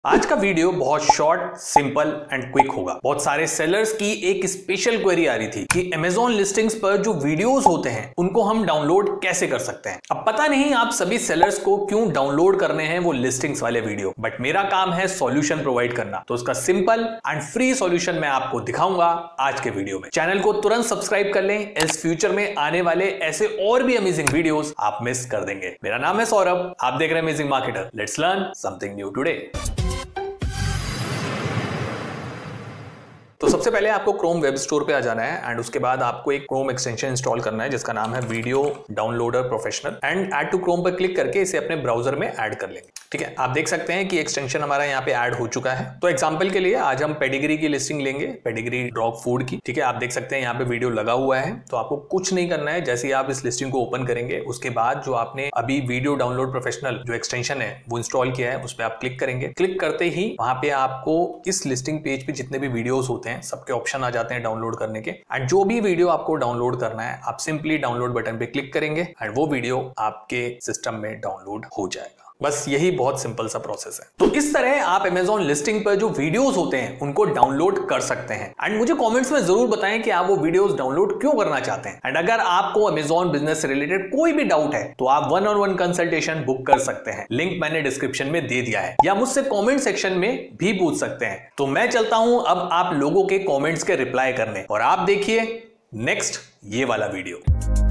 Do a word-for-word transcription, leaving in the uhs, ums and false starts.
आज का वीडियो बहुत शॉर्ट, सिंपल एंड क्विक होगा। बहुत सारे सेलर्स की एक स्पेशल क्वेरी आ रही थी कि Amazon लिस्टिंग्स पर जो वीडियोस होते हैं उनको हम डाउनलोड कैसे कर सकते हैं। अब पता नहीं आप सभी सेलर्स को क्यों डाउनलोड करने हैं वो लिस्टिंग्स वाले वीडियो, बट मेरा काम है सॉल्यूशन प्रोवाइड करना। तो उसका सिंपल एंड फ्री सॉल्यूशन मैं आपको दिखाऊंगा आज के वीडियो में। चैनल को तुरंत सब्सक्राइब कर लें, इस फ्यूचर में आने वाले ऐसे और भी अमेजिंग वीडियोस आप मिस कर देंगे। मेरा नाम है सौरभ, आप देख रहे हैं amazing marketer. Let's learn something new today. तो सबसे पहले आपको क्रोम वेब स्टोर पे आ जाना है एंड उसके बाद आपको एक क्रोम एक्सटेंशन इंस्टॉल करना है जिसका नाम है video downloader professional. And add to Chrome पर क्लिक करके इसे अपने ब्राउजर में ऐड कर लेंगे। ठीक है, आप देख सकते हैं कि एक्सटेंशन हमारा यहाँ पे ऐड हो चुका है। तो एग्जांपल के लिए आज हम पेडिग्री की लिस्टिंग लेंगे, पेडिग्री डॉग फूड की। ठीक है, आप देख सकते हैं यहाँ पे वीडियो लगा हुआ है। तो आपको कुछ नहीं करना है, जैसे ही आप इस लिस्टिंग को ओपन करेंगे उसके बाद जो आपने अभी वीडियो डाउनलोड प्रोफेशनल जो एक्सटेंशन है वो इंस्टॉल किया है उस पर आप क्लिक करेंगे। क्लिक करते ही वहां पे आपको इस लिस्टिंग पेज पे जितने भी वीडियोस होते हैं सबके ऑप्शन जाते हैं डाउनलोड करने के। एंड जो भी वीडियो आपको डाउनलोड करना है आप सिंपली डाउनलोड बटन पे क्लिक करेंगे एंड वो वीडियो आपके सिस्टम में डाउनलोड हो जाएगा। बस यही बहुत सिंपल सा प्रोसेस है। तो इस तरह आप Amazon लिस्टिंग पर जो वीडियोस होते हैं उनको डाउनलोड कर सकते हैं। एंड मुझे कमेंट्स में जरूर बताएं कि आप वो वीडियोस डाउनलोड क्यों करना चाहते हैं। एंड अगर आपको Amazon बिजनेस से रिलेटेड कोई भी डाउट है तो आप one on one consultation book कर सकते हैं। लिंक मैंने डिस्क्रिप्शन में दे दिया है, या मुझसे कॉमेंट सेक्शन में भी पूछ सकते हैं। तो मैं चलता हूं अब आप लोगों के कॉमेंट्स के रिप्लाई करने, और आप देखिए नेक्स्ट ये वाला वीडियो।